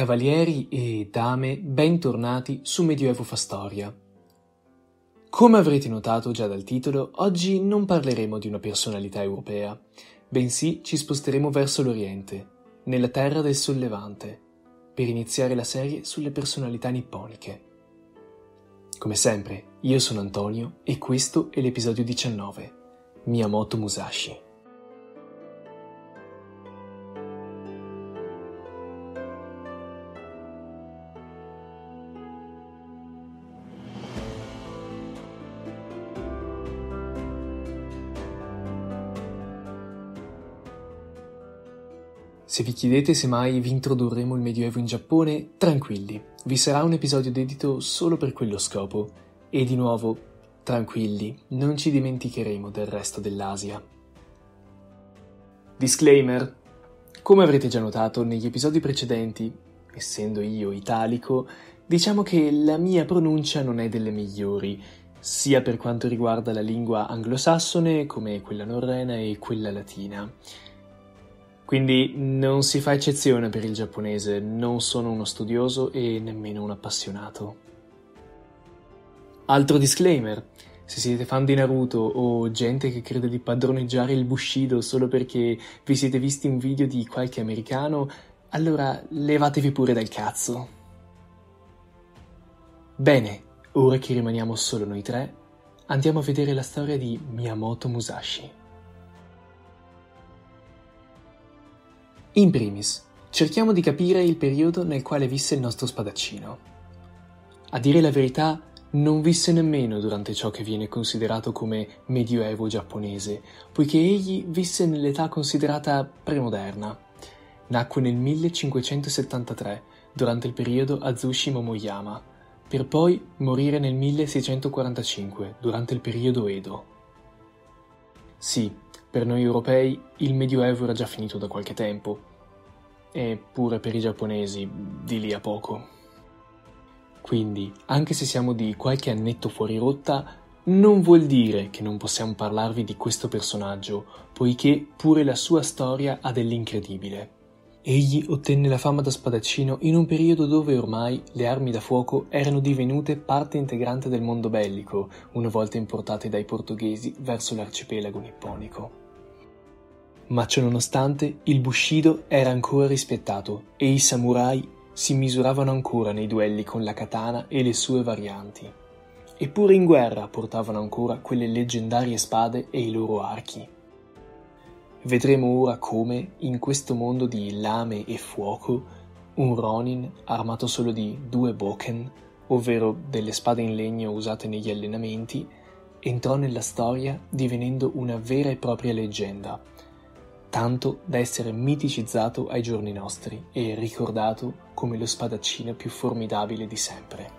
Cavalieri e dame, bentornati su Medioevo fa storia. Come avrete notato già dal titolo, oggi non parleremo di una personalità europea, bensì ci sposteremo verso l'Oriente, nella terra del Sollevante, per iniziare la serie sulle personalità nipponiche. Come sempre, io sono Antonio e questo è l'episodio 19, Miyamoto Musashi. Se vi chiedete se mai vi introdurremo il Medioevo in Giappone, tranquilli, vi sarà un episodio dedito solo per quello scopo. E di nuovo, tranquilli, non ci dimenticheremo del resto dell'Asia. Disclaimer: come avrete già notato negli episodi precedenti, essendo io italico, diciamo che la mia pronuncia non è delle migliori, sia per quanto riguarda la lingua anglosassone come quella norrena e quella latina. Quindi non si fa eccezione per il giapponese, non sono uno studioso e nemmeno un appassionato. Altro disclaimer: se siete fan di Naruto o gente che crede di padroneggiare il Bushido solo perché vi siete visti un video di qualche americano, allora levatevi pure dal cazzo. Bene, ora che rimaniamo solo noi tre, andiamo a vedere la storia di Miyamoto Musashi. In primis, cerchiamo di capire il periodo nel quale visse il nostro spadaccino. A dire la verità, non visse nemmeno durante ciò che viene considerato come Medioevo giapponese, poiché egli visse nell'età considerata premoderna. Nacque nel 1573, durante il periodo Azushi Momoyama, per poi morire nel 1645, durante il periodo Edo. Sì, per noi europei il Medioevo era già finito da qualche tempo, eppure per i giapponesi di lì a poco. Quindi, anche se siamo di qualche annetto fuori rotta, non vuol dire che non possiamo parlarvi di questo personaggio, poiché pure la sua storia ha dell'incredibile. Egli ottenne la fama da spadaccino in un periodo dove ormai le armi da fuoco erano divenute parte integrante del mondo bellico, una volta importate dai portoghesi verso l'arcipelago nipponico. Ma ciononostante il Bushido era ancora rispettato e i samurai si misuravano ancora nei duelli con la katana e le sue varianti. Eppure in guerra portavano ancora quelle leggendarie spade e i loro archi. Vedremo ora come, in questo mondo di lame e fuoco, un Ronin armato solo di 2 boken, ovvero delle spade in legno usate negli allenamenti, entrò nella storia divenendo una vera e propria leggenda, tanto da essere miticizzato ai giorni nostri e ricordato come lo spadaccino più formidabile di sempre.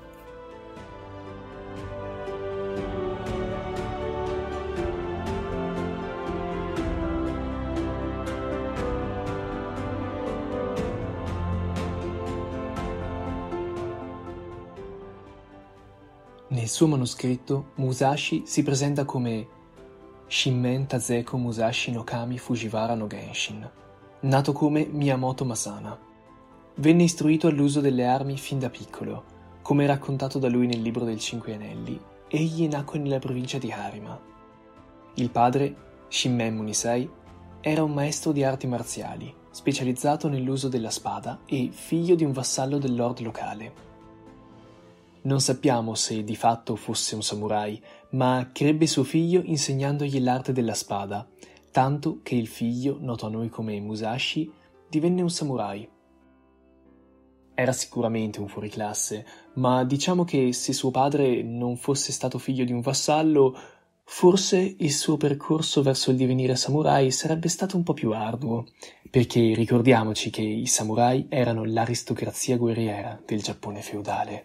Nel suo manoscritto Musashi si presenta come Shinmen Tazeko Musashi no Kami Fujiwara no Genshin, nato come Miyamoto Masana. Venne istruito all'uso delle armi fin da piccolo, come raccontato da lui nel libro del Cinque Anelli. Egli nacque nella provincia di Harima. Il padre, Shinmen Munisei, era un maestro di arti marziali, specializzato nell'uso della spada e figlio di un vassallo del lord locale. Non sappiamo se di fatto fosse un samurai, ma crebbe suo figlio insegnandogli l'arte della spada, tanto che il figlio, noto a noi come Musashi, divenne un samurai. Era sicuramente un fuoriclasse, ma diciamo che se suo padre non fosse stato figlio di un vassallo, forse il suo percorso verso il divenire samurai sarebbe stato un po' più arduo, perché ricordiamoci che i samurai erano l'aristocrazia guerriera del Giappone feudale.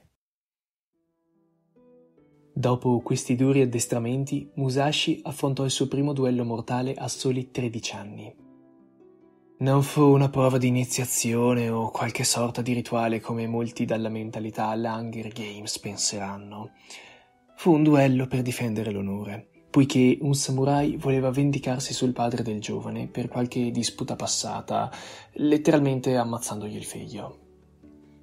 Dopo questi duri addestramenti, Musashi affrontò il suo primo duello mortale a soli 13 anni. Non fu una prova di iniziazione o qualche sorta di rituale come molti dalla mentalità alla Hunger Games penseranno. Fu un duello per difendere l'onore, poiché un samurai voleva vendicarsi sul padre del giovane per qualche disputa passata, letteralmente ammazzandogli il figlio.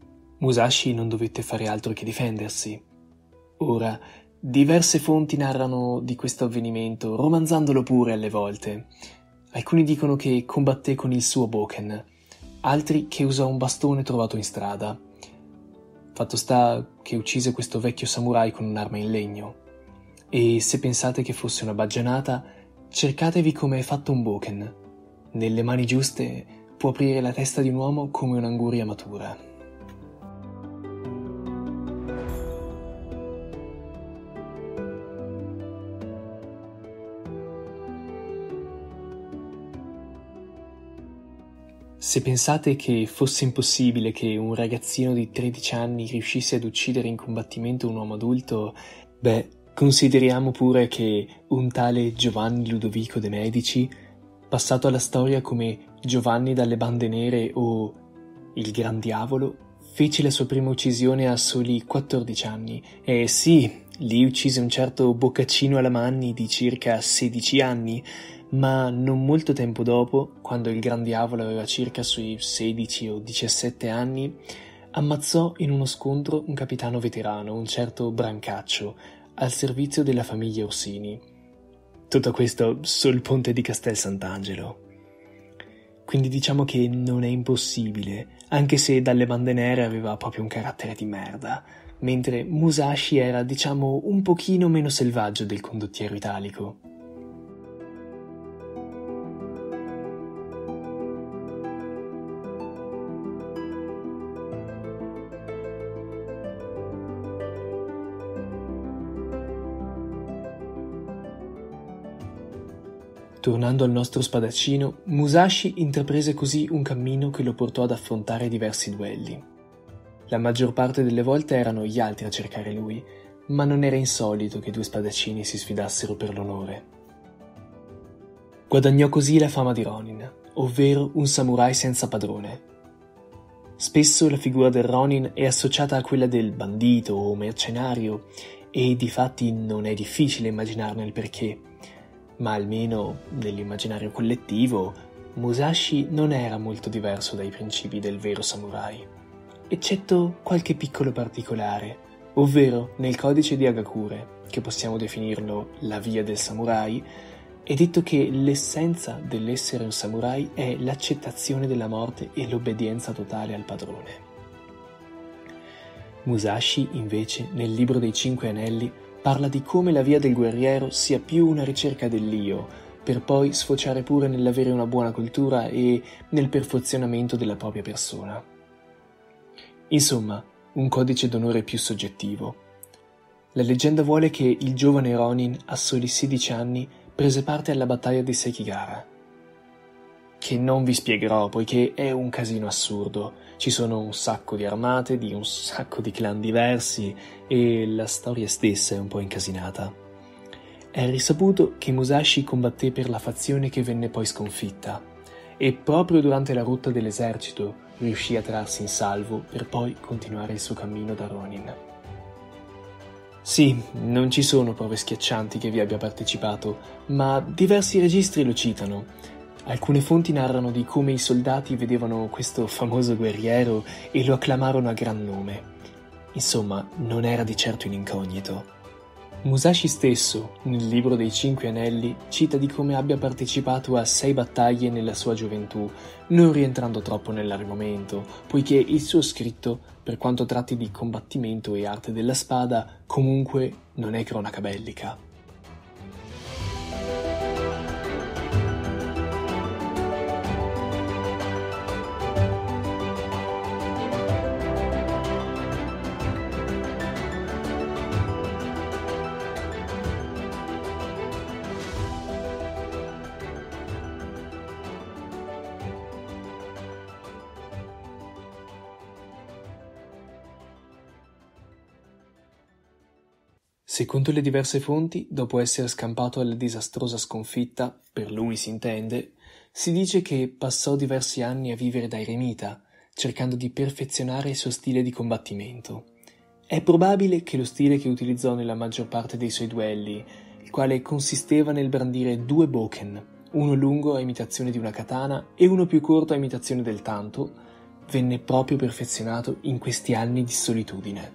Musashi non dovette fare altro che difendersi. Ora, diverse fonti narrano di questo avvenimento, romanzandolo pure alle volte. Alcuni dicono che combatté con il suo Boken, altri che usò un bastone trovato in strada. Fatto sta che uccise questo vecchio samurai con un'arma in legno. E se pensate che fosse una baggianata, cercatevi come è fatto un Boken. Nelle mani giuste può aprire la testa di un uomo come un'anguria matura. Se pensate che fosse impossibile che un ragazzino di 13 anni riuscisse ad uccidere in combattimento un uomo adulto, consideriamo pure che un tale Giovanni Ludovico de' Medici, passato alla storia come Giovanni dalle bande nere o il Gran Diavolo, fece la sua prima uccisione a soli 14 anni. E sì, lì uccise un certo Boccaccino Alamanni di circa 16 anni, ma non molto tempo dopo, quando il Gran Diavolo aveva circa sui 16 o 17 anni, ammazzò in uno scontro un capitano veterano, un certo Brancaccio, al servizio della famiglia Orsini. Tutto questo sul ponte di Castel Sant'Angelo. Quindi diciamo che non è impossibile, anche se dalle bande nere aveva proprio un carattere di merda, mentre Musashi era, diciamo, un pochino meno selvaggio del condottiero italico. Tornando al nostro spadaccino, Musashi intraprese così un cammino che lo portò ad affrontare diversi duelli. La maggior parte delle volte erano gli altri a cercare lui, ma non era insolito che due spadaccini si sfidassero per l'onore. Guadagnò così la fama di Ronin, ovvero un samurai senza padrone. Spesso la figura del Ronin è associata a quella del bandito o mercenario, e difatti non è difficile immaginarne il perché. Ma almeno nell'immaginario collettivo, Musashi non era molto diverso dai principi del vero samurai, eccetto qualche piccolo particolare, ovvero nel codice di Hagakure, che possiamo definirlo la via del samurai, è detto che l'essenza dell'essere un samurai è l'accettazione della morte e l'obbedienza totale al padrone. Musashi, invece, nel libro dei 5 Anelli, parla di come la via del guerriero sia più una ricerca dell'io, per poi sfociare pure nell'avere una buona cultura e nel perfezionamento della propria persona. Insomma, un codice d'onore più soggettivo. La leggenda vuole che il giovane Ronin, a soli 16 anni, prese parte alla battaglia di Sekigahara, che non vi spiegherò poiché è un casino assurdo. Ci sono un sacco di armate, di un sacco di clan diversi e la storia stessa è un po' incasinata. È risaputo che Musashi combatté per la fazione che venne poi sconfitta e proprio durante la rotta dell'esercito riuscì a trarsi in salvo per poi continuare il suo cammino da Ronin. Sì, non ci sono prove schiaccianti che vi abbia partecipato, ma diversi registri lo citano. Alcune fonti narrano di come i soldati vedevano questo famoso guerriero e lo acclamarono a gran nome. Insomma, non era di certo in incognito. Musashi stesso, nel libro dei 5 Anelli, cita di come abbia partecipato a 6 battaglie nella sua gioventù, non rientrando troppo nell'argomento, poiché il suo scritto, per quanto tratti di combattimento e arte della spada, comunque non è cronaca bellica. Secondo le diverse fonti, dopo essere scampato alla disastrosa sconfitta, per lui si intende, si dice che passò diversi anni a vivere da eremita, cercando di perfezionare il suo stile di combattimento. È probabile che lo stile che utilizzò nella maggior parte dei suoi duelli, il quale consisteva nel brandire 2 boken, uno lungo a imitazione di una katana e uno più corto a imitazione del tanto, venne proprio perfezionato in questi anni di solitudine.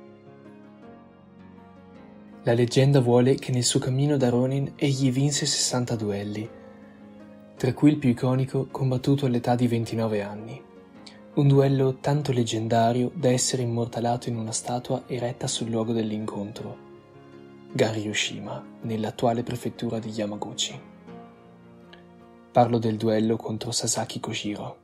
La leggenda vuole che nel suo cammino da Ronin egli vinse 60 duelli, tra cui il più iconico combattuto all'età di 29 anni. Un duello tanto leggendario da essere immortalato in una statua eretta sul luogo dell'incontro, Gariushima, nell'attuale prefettura di Yamaguchi. Parlo del duello contro Sasaki Kojiro.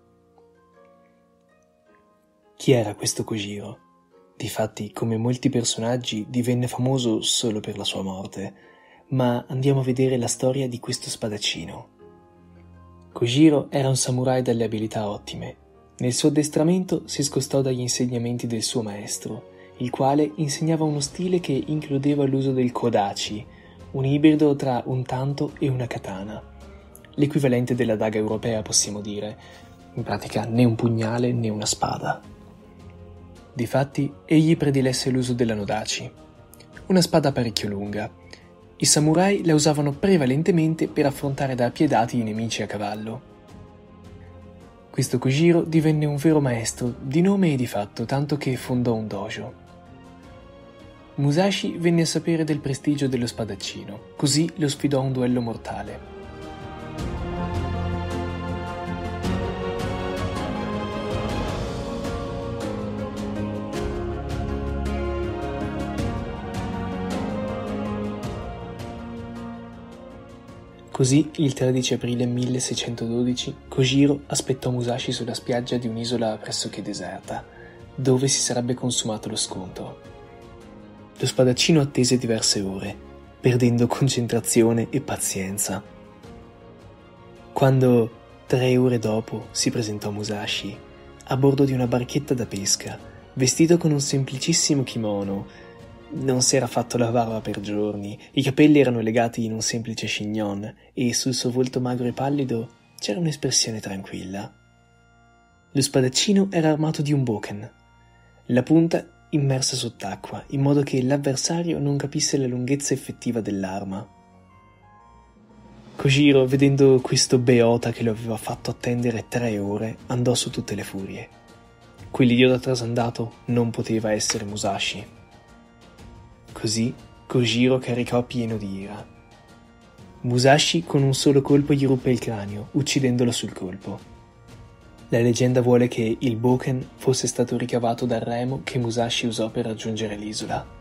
Chi era questo Kojiro? Difatti, come molti personaggi, divenne famoso solo per la sua morte, ma andiamo a vedere la storia di questo spadaccino. Kojiro era un samurai dalle abilità ottime. Nel suo addestramento si scostò dagli insegnamenti del suo maestro, il quale insegnava uno stile che includeva l'uso del kodachi, un ibrido tra un tanto e una katana, l'equivalente della daga europea, possiamo dire, in pratica né un pugnale né una spada. Difatti, egli predilesse l'uso della nodachi, una spada parecchio lunga. I samurai la usavano prevalentemente per affrontare da appiedati i nemici a cavallo. Questo Kojiro divenne un vero maestro di nome e di fatto, tanto che fondò un dojo. Musashi venne a sapere del prestigio dello spadaccino, così lo sfidò a un duello mortale. Così, il 13 aprile 1612, Kojiro aspettò Musashi sulla spiaggia di un'isola pressoché deserta, dove si sarebbe consumato lo scontro. Lo spadaccino attese diverse ore, perdendo concentrazione e pazienza. Quando, 3 ore dopo, si presentò Musashi, a bordo di una barchetta da pesca, vestito con un semplicissimo kimono. Non si era fatto la barba per giorni, i capelli erano legati in un semplice chignon e sul suo volto magro e pallido c'era un'espressione tranquilla. Lo spadaccino era armato di un boken, la punta immersa sott'acqua, in modo che l'avversario non capisse la lunghezza effettiva dell'arma. Kojiro, vedendo questo beota che lo aveva fatto attendere 3 ore, andò su tutte le furie. Quell'idiota trasandato non poteva essere Musashi. Così Kojiro caricò pieno di ira. Musashi con un solo colpo gli ruppe il cranio, uccidendolo sul colpo. La leggenda vuole che il boken fosse stato ricavato dal remo che Musashi usò per raggiungere l'isola.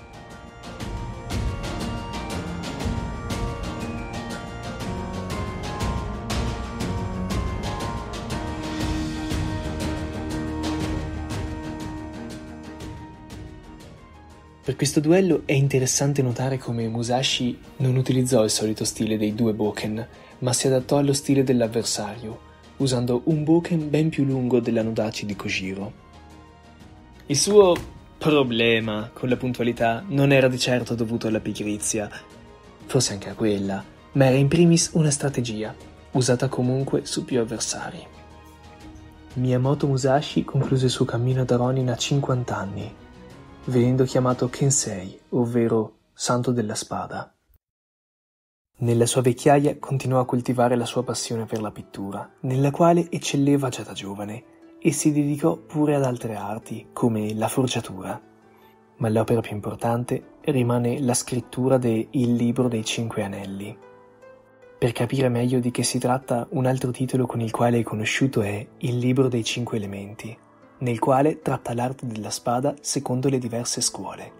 Per questo duello è interessante notare come Musashi non utilizzò il solito stile dei 2 boken, ma si adattò allo stile dell'avversario, usando un boken ben più lungo della nodachi di Kojiro. Il suo problema con la puntualità non era di certo dovuto alla pigrizia, forse anche a quella, ma era in primis una strategia, usata comunque su più avversari. Miyamoto Musashi concluse il suo cammino da Ronin a 50 anni, venendo chiamato Kensei, ovvero Santo della Spada. Nella sua vecchiaia continuò a coltivare la sua passione per la pittura, nella quale eccelleva già da giovane, e si dedicò pure ad altre arti, come la forgiatura. Ma l'opera più importante rimane la scrittura de Il libro dei 5 anelli. Per capire meglio di che si tratta, un altro titolo con il quale è conosciuto è Il libro dei 5 elementi, nel quale tratta l'arte della spada secondo le diverse scuole.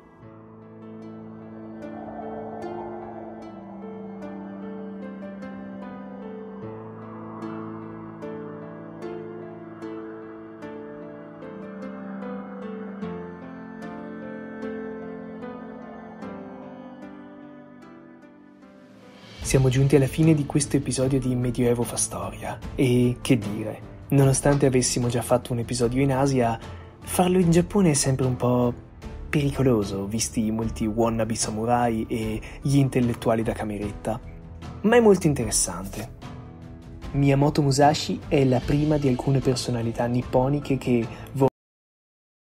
Siamo giunti alla fine di questo episodio di Medioevo fa storia e, che dire, nonostante avessimo già fatto un episodio in Asia, farlo in Giappone è sempre un po' pericoloso, visti molti wannabe samurai e gli intellettuali da cameretta, ma è molto interessante. Miyamoto Musashi è la prima di alcune personalità nipponiche che